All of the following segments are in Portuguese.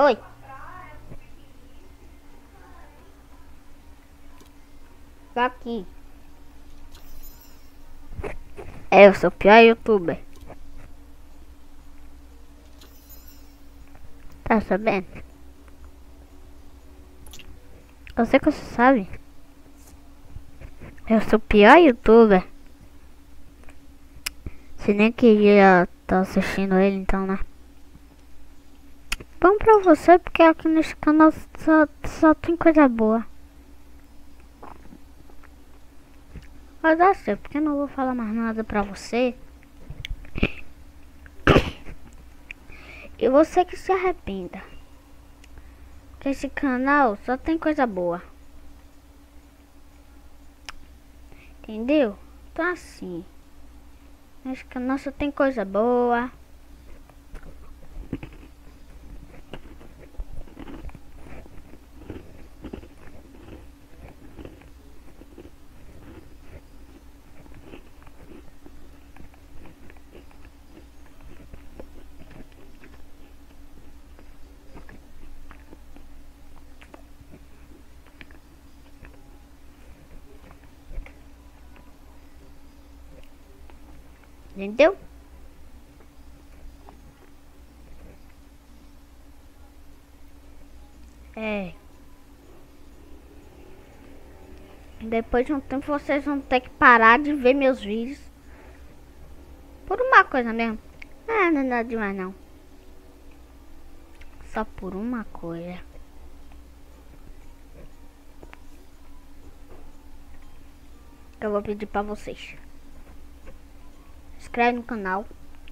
Oi. Tá aqui. Eu sou o pior youtuber. Tá sabendo? Eu sei que você sabe. Eu sou o pior youtuber. Você nem queria estar assistindo ele então, né? Bom pra você, porque aqui nesse canal só tem coisa boa. Mas assim, porque eu não vou falar mais nada pra você. E você que se arrependa. Que esse canal só tem coisa boa. Entendeu? Então assim. Esse canal só tem coisa boa. Entendeu? É. Depois de um tempo vocês vão ter que parar de ver meus vídeos. Por uma coisa mesmo. Ah, não é nada demais não. Só por uma coisa. Que eu vou pedir pra vocês. Se inscreve no canal.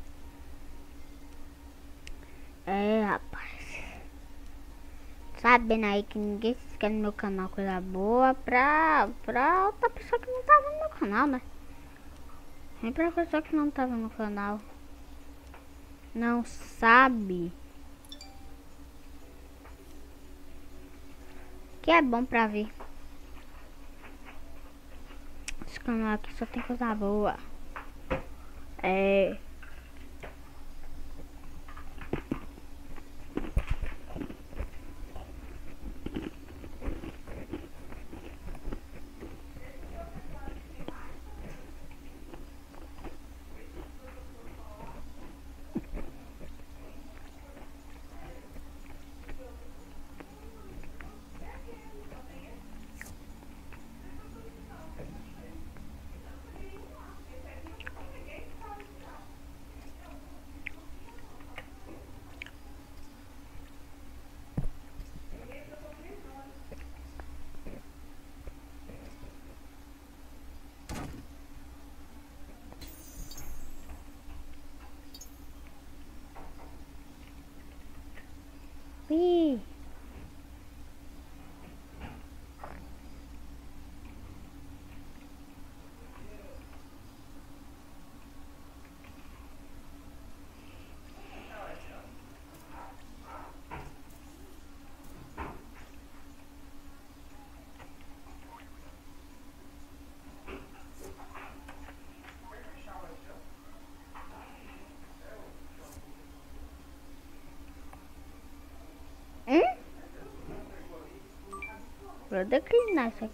É, rapaz. Sabendo aí que ninguém se inscreve no meu canal, coisa boa pra outra pessoa que não tá vendo meu canal, né? Nem pra pessoa que não tá vendo no canal. Não sabe. Que é bom pra ver. Esse canal aqui só tem coisa boa. É. Ih. Vou declinar isso aqui.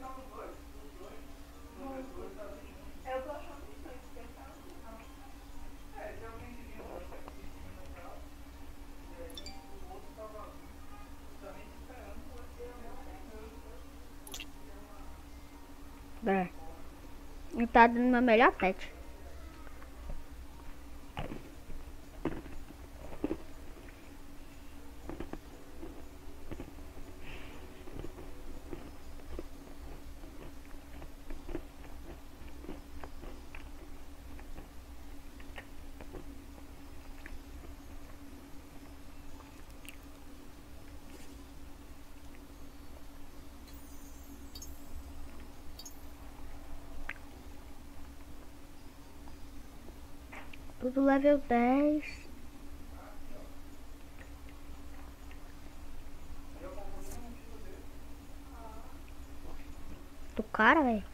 É. E tá dando meu melhor pet. Tudo level 10. Do cara, velho.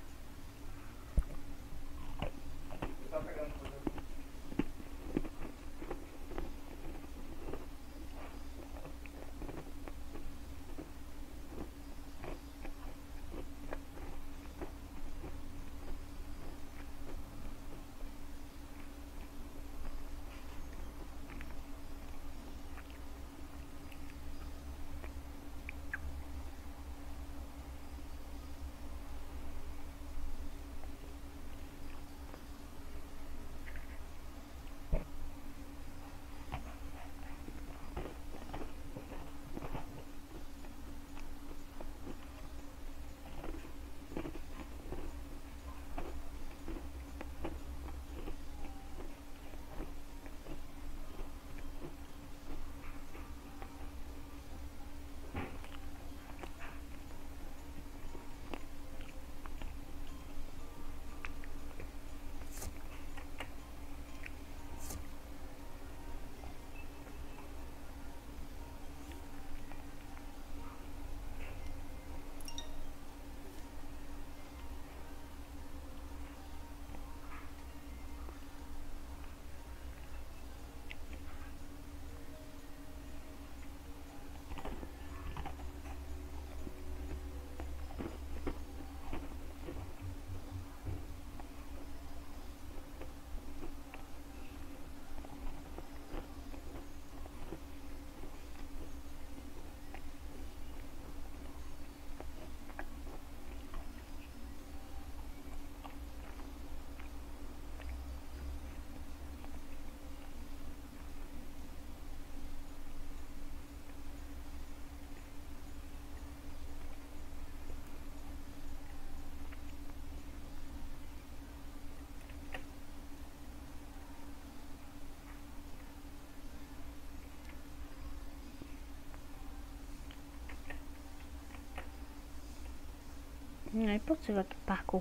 Não é possível que parkour.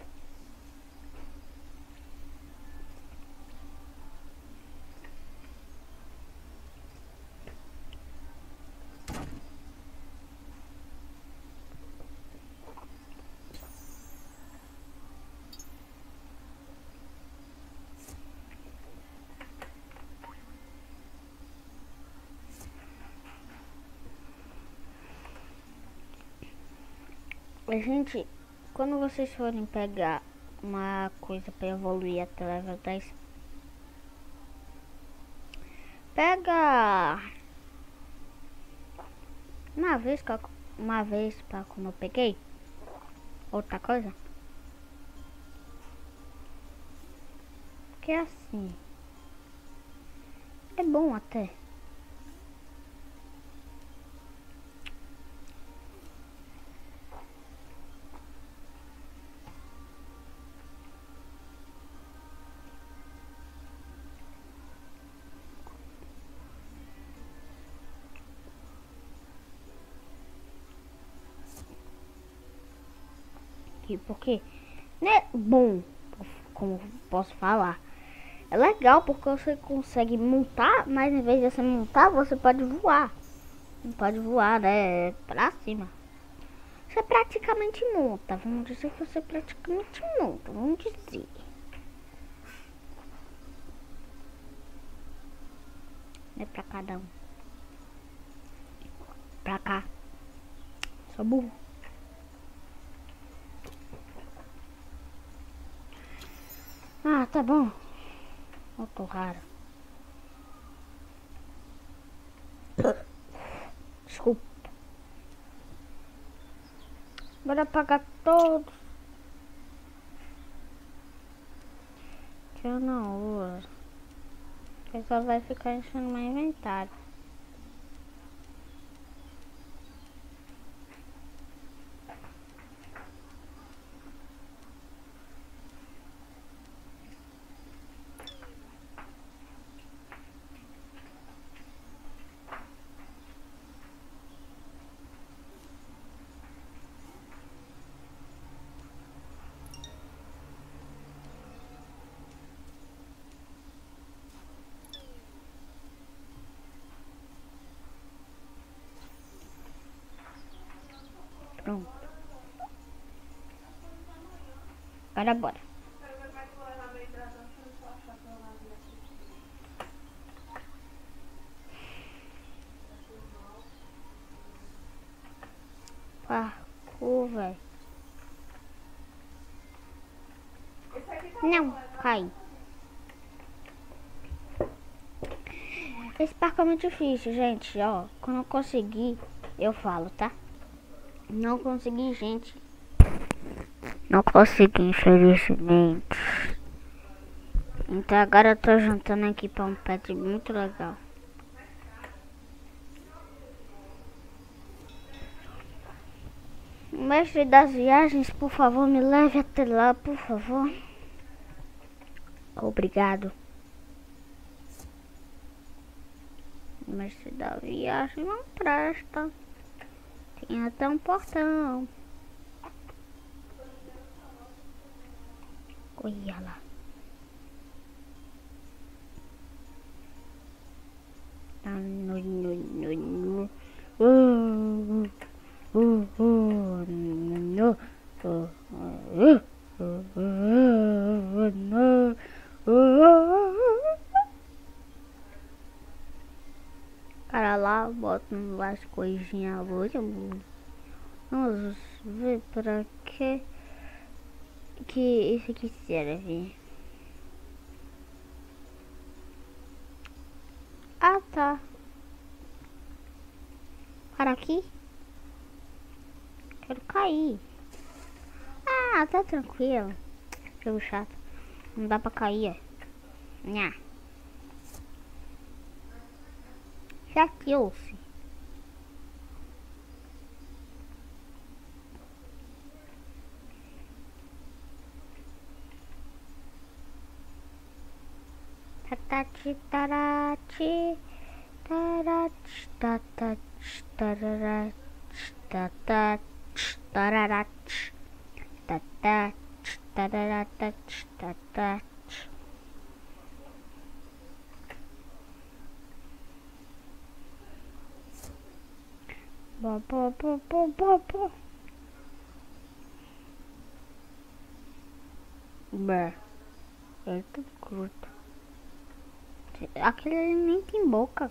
Gente, quando vocês forem pegar uma coisa para evoluir até level 10, pega uma vez para como eu peguei outra coisa, que é assim, é bom até. Porque não é bom, como posso falar. É legal porque você consegue montar, mas em vez de você montar, você pode voar. Não pode voar, né? Pra cima. Você praticamente monta. Vamos dizer que você praticamente monta. Vamos dizer. É pra cada um. Pra cá. Sou burro. Ah, tá bom. Eu tô raro. Desculpa. Bora apagar todos. Que eu não uso. Porque só vai ficar enchendo meu inventário. Pronto. Agora bora. Parkour, velho. Não, cai. Esse parkour é muito difícil, gente. Ó, quando eu conseguir, eu falo, tá? Não consegui, gente. Não consegui, infelizmente. Então agora eu tô juntando aqui pra um pet muito legal. Mestre das viagens, por favor, me leve até lá, por favor. Obrigado. Mestre da viagem não presta. Tem até um portão. Olha lá. Cara lá, bota umas coisinhas boas. Vamos ver pra que isso aqui serve. Ah, tá. Para aqui. Quero cair. Ah, tá tranquilo. Jogo chato. Não dá pra cair, é. Nha. Chateou-se. Tatati, tarati, tarati, tatati, tarati, tatati, tarati. tá, tá, tarará, tá, tá, tá. Bo, bo, bo, bo, bo, bo. Brr. É tudo curto. Aquele ali nem tem boca.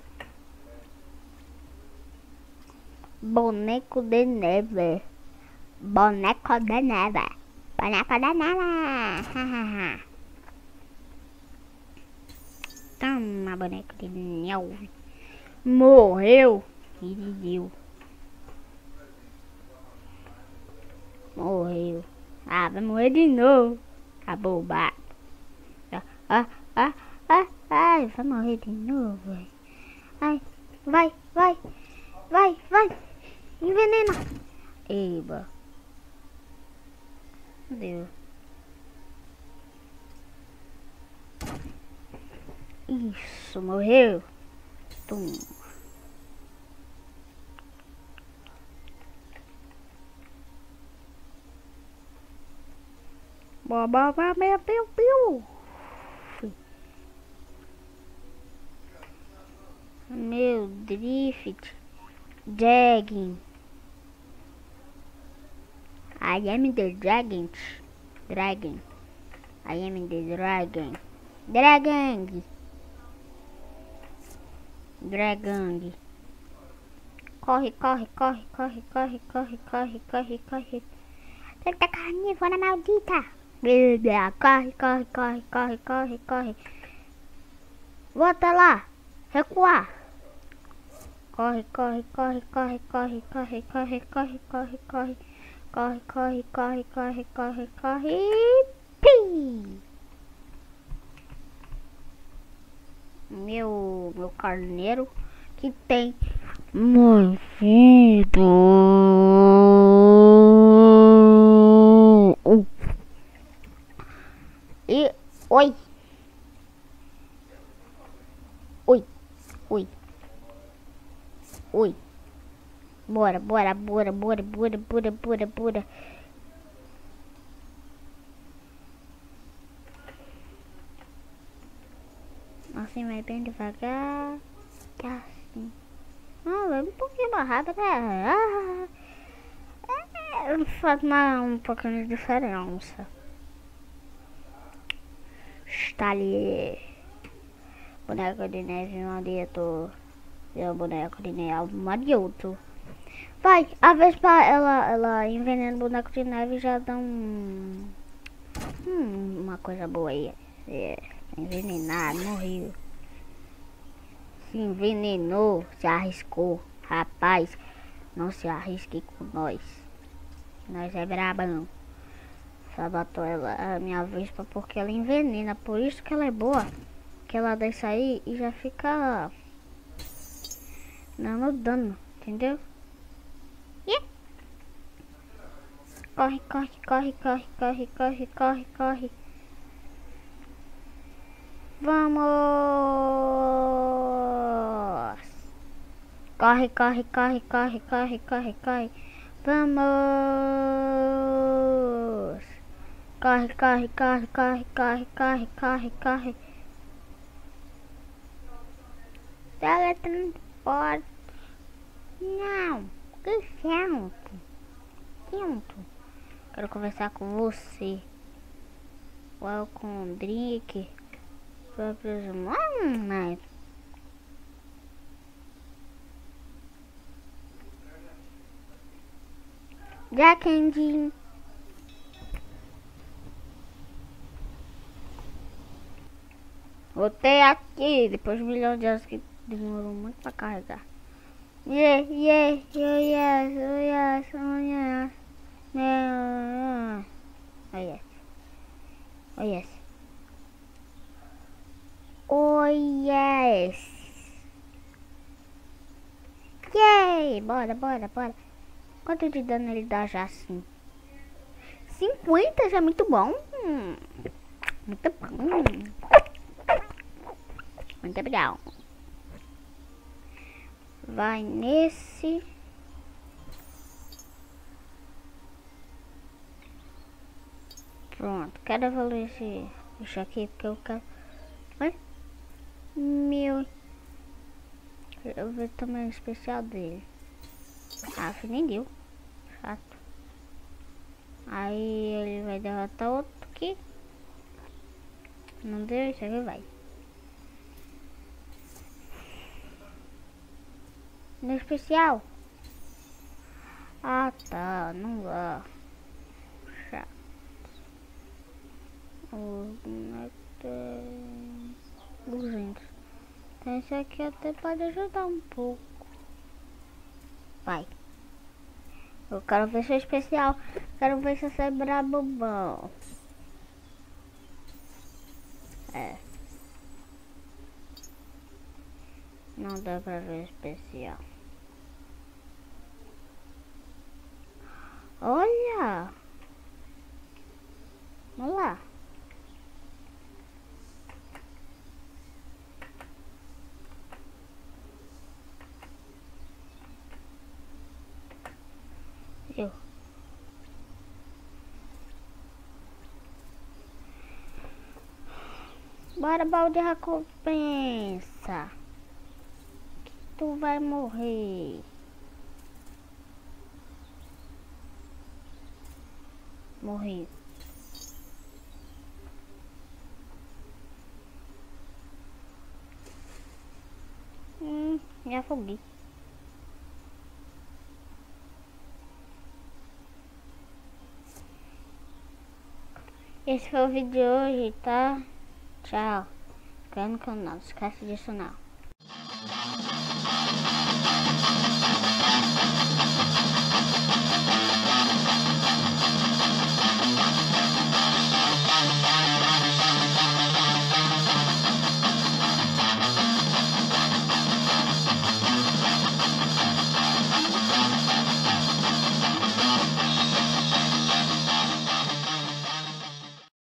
Boneco de neve. Boneco de neve. Boneco de neve. Toma, boneco de neve. Morreu. Morreu. Morreu. Ah, vai morrer de novo. Abobado. Ai, vai morrer de novo. Ai, vai. Envenena. Eba. Meu Deus. Isso, morreu. Tum. Meu. Meu drift. Dragon. I am the dragon. Dragon. I am the dragon. Dragon. Dragon. Corre. Tenta carnívora maldita. Corre. Volta lá. Recuar. Corre. Pim! Meu carneiro que tem morrido. E oi. Bora. Assim vai bem devagar. Assim. Vai um pouquinho mais rápido, né? Faz um pouquinho de diferença. Está ali. Boneco de neve maldito. E o boneco de neve maldito. Vai, a Vespa, ela envenena o boneco de neve e já dá uma coisa boa aí. Envenenado, morreu. Se envenenou, se arriscou. Rapaz, não se arrisque com nós. Nós é brabão. Só botou a minha Vespa porque ela envenena. Por isso que ela é boa. Que ela desce aí e já fica dando dano, entendeu? Corre. Vamos! Corre. Vamos! Corre. Teletransporte. Não, que sinto. Quero conversar com você. Welcome drink. Jack Engine. Voltei aqui depois de milhões de anos que demorou muito pra carregar. Yes. Oh yes. Yay! Bora. Quanto de dano ele dá já assim? 50 já é muito bom. Muito legal. Vai nesse. Pronto, quero evoluir esse bicho aqui porque eu quero. Olha, meu. Eu ver o tamanho especial dele. Ah, nem deu. Chato. Aí ele vai derrotar outro aqui. Não deu, isso aqui vai. No especial. Ah tá, não dá. Chato. Os bonecos 200. Então esse aqui até pode ajudar um pouco. Vai. Eu quero ver se é especial. Quero ver se você é brabo bom. É. Não dá pra ver especial. Olha! Vamos lá. Eu. Bora, balde recompensa. Que tu vai morrer. Morri. Me afoguei. Esse foi o vídeo de hoje, tá? Tchau. Inscreve no canal, não esquece disso não.